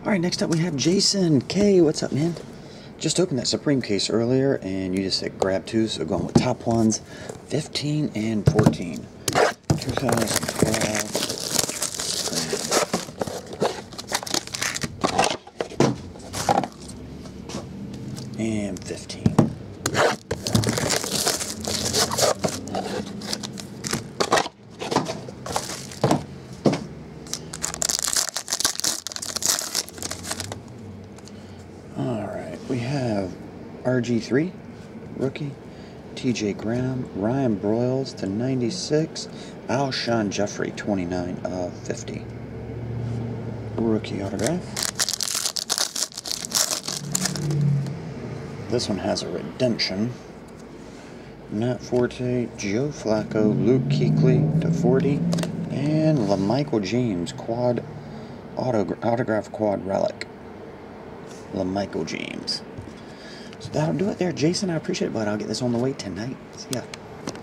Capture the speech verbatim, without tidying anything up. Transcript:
Alright, next up we have Jason K. What's up, man? Just opened that Supreme case earlier, and you just said grab two, so going with top ones, fifteen and fourteen. twenty twelve. And fifteen. Alright, we have R G three, rookie, T J Graham, Ryan Broyles to ninety-six, Alshon Jeffrey, twenty-nine of fifty. Rookie autograph. This one has a redemption. Matt Forte, Joe Flacco, Luke Kuechly to forty, and LaMichael James quad autogra autograph quad relic. LaMichael James. So that'll do it there, Jason. I appreciate it, but I'll get this on the way tonight. See ya.